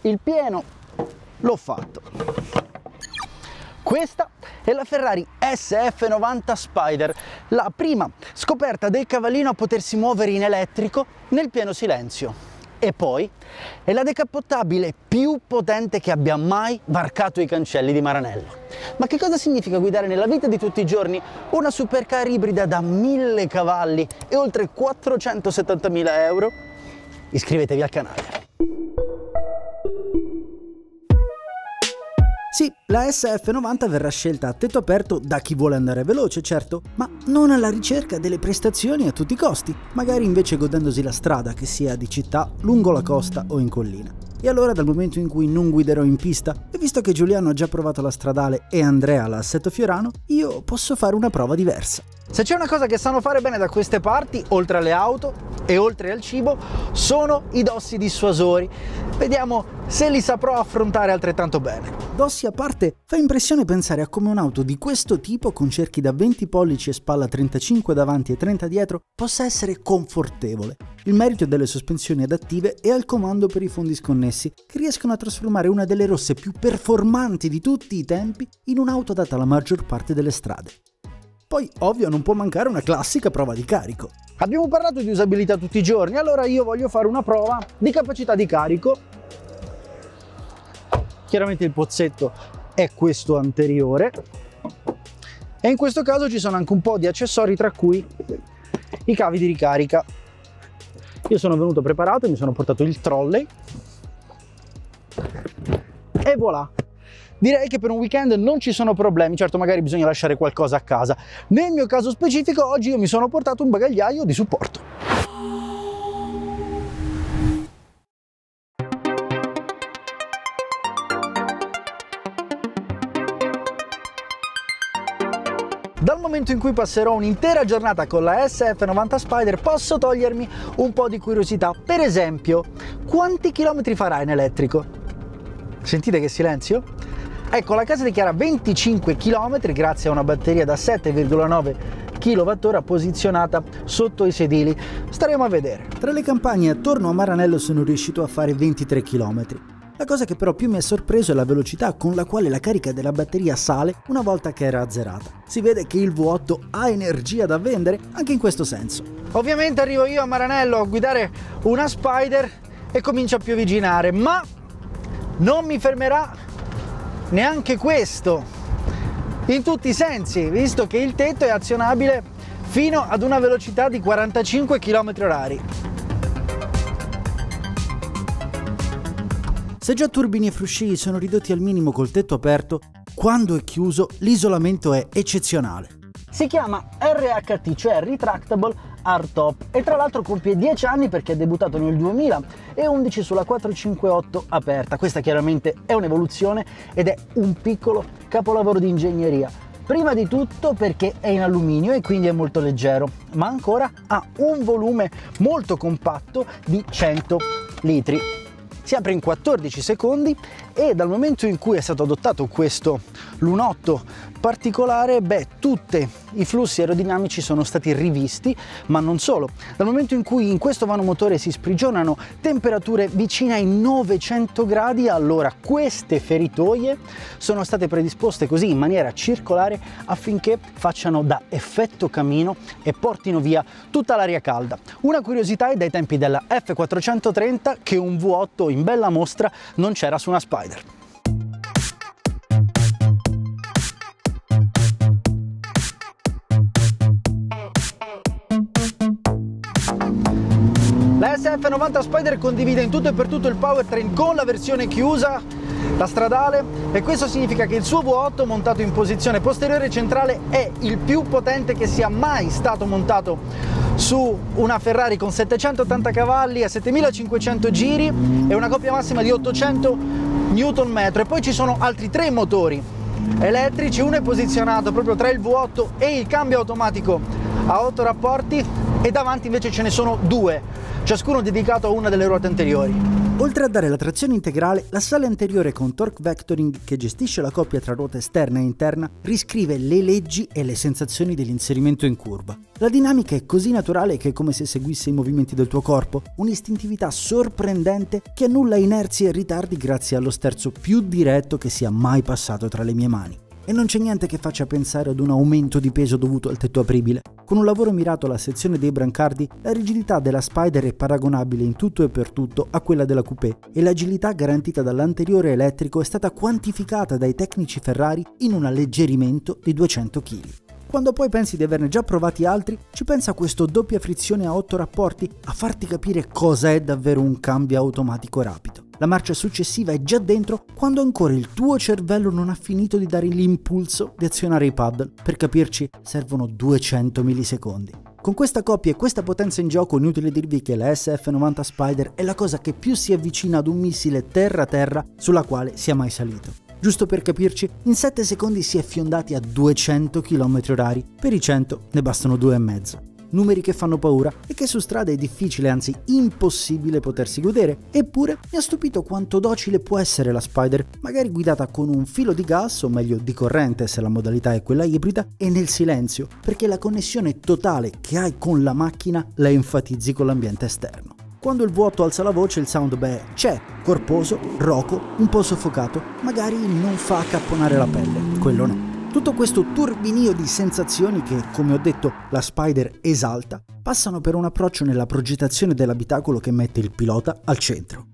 il pieno, l'ho fatto. Questa è la Ferrari SF90 Spider, la prima scoperta del cavallino a potersi muovere in elettrico nel pieno silenzio. E poi è la decappottabile più potente che abbia mai varcato i cancelli di Maranello. Ma che cosa significa guidare nella vita di tutti i giorni una supercar ibrida da 1000 cavalli e oltre 470.000 euro? Iscrivetevi al canale. Sì, la SF90 verrà scelta a tetto aperto da chi vuole andare veloce, certo, ma non alla ricerca delle prestazioni a tutti i costi, magari invece godendosi la strada, che sia di città, lungo la costa o in collina. E allora, dal momento in cui non guiderò in pista, e visto che Giuliano ha già provato la stradale e Andrea l'assetto fiorano, io posso fare una prova diversa. Se c'è una cosa che sanno fare bene da queste parti, oltre alle auto e oltre al cibo, sono i dossi dissuasori. Vediamo se li saprò affrontare altrettanto bene. Dossi a parte, fa impressione pensare a come un'auto di questo tipo, con cerchi da 20 pollici e spalla 35 davanti e 30 dietro, possa essere confortevole. Il merito è delle sospensioni adattive e al comando per i fondi sconnessi, che riescono a trasformare una delle rosse più performanti di tutti i tempi in un'auto adatta alla maggior parte delle strade. Poi, ovvio, non può mancare una classica prova di carico. Abbiamo parlato di usabilità tutti i giorni, allora io voglio fare una prova di capacità di carico. Chiaramente il pozzetto è questo anteriore e in questo caso ci sono anche un po' di accessori, tra cui i cavi di ricarica. Io sono venuto preparato, mi sono portato il trolley e voilà! Direi che per un weekend non ci sono problemi, certo magari bisogna lasciare qualcosa a casa. Nel mio caso specifico oggi io mi sono portato un bagagliaio di supporto. Dal momento in cui passerò un'intera giornata con la SF90 Spider posso togliermi un po' di curiosità. Per esempio, quanti chilometri farà in elettrico? Sentite che silenzio? Ecco, la casa dichiara 25 km grazie a una batteria da 7,9 kWh posizionata sotto i sedili. Staremo a vedere. Tra le campagne attorno a Maranello sono riuscito a fare 23 km. La cosa che però più mi ha sorpreso è la velocità con la quale la carica della batteria sale una volta che era azzerata. Si vede che il V8 ha energia da vendere anche in questo senso. Ovviamente arrivo io a Maranello a guidare una Spider e comincio a piovigginare, ma non mi fermerà neanche questo in tutti i sensi, visto che il tetto è azionabile fino ad una velocità di 45 km/h. Se già turbini e frusci sono ridotti al minimo col tetto aperto, quando è chiuso l'isolamento è eccezionale. Si chiama RHT, cioè Retractable Hardtop, e tra l'altro compie 10 anni perché è debuttato nel 2011 sulla 458 aperta. Questa chiaramente è un'evoluzione ed è un piccolo capolavoro di ingegneria. Prima di tutto perché è in alluminio e quindi è molto leggero, ma ancora ha un volume molto compatto di 100 litri. Si apre in 14 secondi e dal momento in cui è stato adottato questo lunotto particolare, tutti i flussi aerodinamici sono stati rivisti, ma non solo. Dal momento in cui in questo vano motore si sprigionano temperature vicine ai 900 gradi, allora queste feritoie sono state predisposte così in maniera circolare affinché facciano da effetto camino e portino via tutta l'aria calda. Una curiosità è dai tempi della F430 che un V8 in bella mostra non c'era su una Spider. La SF90 Spider condivide in tutto e per tutto il powertrain con la versione chiusa, la stradale, e questo significa che il suo V8 montato in posizione posteriore centrale è il più potente che sia mai stato montato su una Ferrari con 780 cavalli a 7500 giri e una coppia massima di 800 Nm. E poi ci sono altri 3 motori elettrici, uno è posizionato proprio tra il V8 e il cambio automatico a 8 rapporti e davanti invece ce ne sono 2. ciascuno dedicato a una delle ruote anteriori. Oltre a dare la trazione integrale, l'assale anteriore con torque vectoring, che gestisce la coppia tra ruota esterna e interna, riscrive le leggi e le sensazioni dell'inserimento in curva. La dinamica è così naturale che è come se seguisse i movimenti del tuo corpo, un'istintività sorprendente che annulla inerzie e ritardi grazie allo sterzo più diretto che sia mai passato tra le mie mani. E non c'è niente che faccia pensare ad un aumento di peso dovuto al tetto apribile. Con un lavoro mirato alla sezione dei brancardi, la rigidità della Spider è paragonabile in tutto e per tutto a quella della coupé e l'agilità garantita dall'anteriore elettrico è stata quantificata dai tecnici Ferrari in un alleggerimento di 200 kg. Quando poi pensi di averne già provati altri, ci pensa questo doppia frizione a 8 rapporti a farti capire cosa è davvero un cambio automatico rapido. La marcia successiva è già dentro quando ancora il tuo cervello non ha finito di dare l'impulso di azionare i paddle. Per capirci, servono 200 millisecondi. Con questa coppia e questa potenza in gioco, inutile dirvi che la SF90 Spider è la cosa che più si avvicina ad un missile terra-terra sulla quale sia mai salito. Giusto per capirci, in 7 secondi si è fiondati a 200 km/h, per i 100 ne bastano 2,5. Numeri che fanno paura e che su strada è difficile, anzi impossibile potersi godere. Eppure mi ha stupito quanto docile può essere la Spider, magari guidata con un filo di gas, o meglio di corrente se la modalità è quella ibrida, e nel silenzio, perché la connessione totale che hai con la macchina la enfatizzi con l'ambiente esterno. Quando il vuoto alza la voce, il sound c'è, corposo, roco, un po' soffocato, magari non fa accapponare la pelle, quello no. Tutto questo turbinio di sensazioni che, come ho detto, la Spider esalta, passano per un approccio nella progettazione dell'abitacolo che mette il pilota al centro.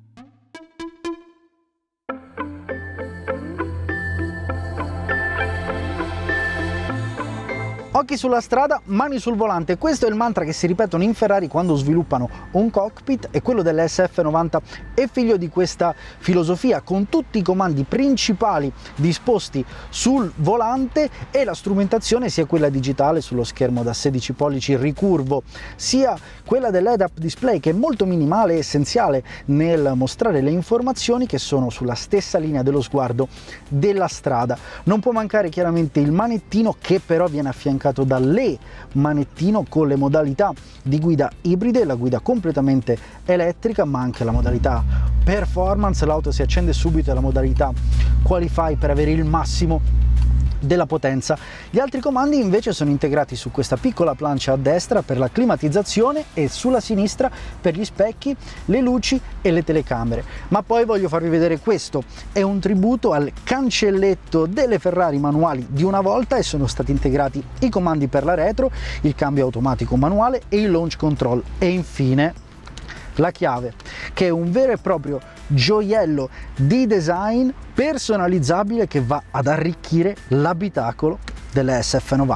Occhi sulla strada, mani sul volante. Questo è il mantra che si ripetono in Ferrari quando sviluppano un cockpit, e quello dell'SF90 è figlio di questa filosofia, con tutti i comandi principali disposti sul volante e la strumentazione, sia quella digitale sullo schermo da 16 pollici ricurvo, sia quella dell'head-up display, che è molto minimale e essenziale nel mostrare le informazioni che sono sulla stessa linea dello sguardo della strada. Non può mancare chiaramente il manettino, che però viene affiancato dalle manettino con le modalità di guida ibride, la guida completamente elettrica, ma anche la modalità performance. L'auto si accende subito e la modalità qualify per avere il massimo della potenza. Gli altri comandi invece sono integrati su questa piccola plancia a destra per la climatizzazione e sulla sinistra per gli specchi, le luci e le telecamere. Ma poi voglio farvi vedere questo, è un tributo al cancelletto delle Ferrari manuali di una volta, e sono stati integrati i comandi per la retro, il cambio automatico manuale e il launch control, e infine la chiave, che è un vero e proprio gioiello di design personalizzabile che va ad arricchire l'abitacolo delle SF90.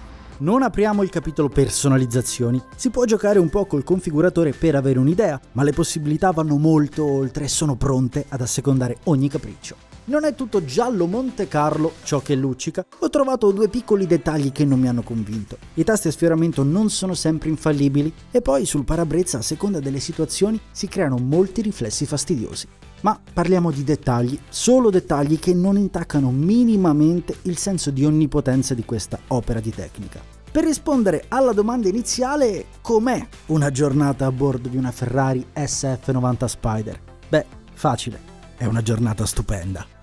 Non apriamo il capitolo personalizzazioni, si può giocare un po' col configuratore per avere un'idea, ma le possibilità vanno molto oltre e sono pronte ad assecondare ogni capriccio. Non è tutto giallo Monte Carlo ciò che luccica, ho trovato 2 piccoli dettagli che non mi hanno convinto. I tasti a sfioramento non sono sempre infallibili, e poi sul parabrezza, a seconda delle situazioni, si creano molti riflessi fastidiosi. Ma parliamo di dettagli, solo dettagli che non intaccano minimamente il senso di onnipotenza di questa opera di tecnica. Per rispondere alla domanda iniziale, com'è una giornata a bordo di una Ferrari SF90 Spider? Beh, facile, è una giornata stupenda.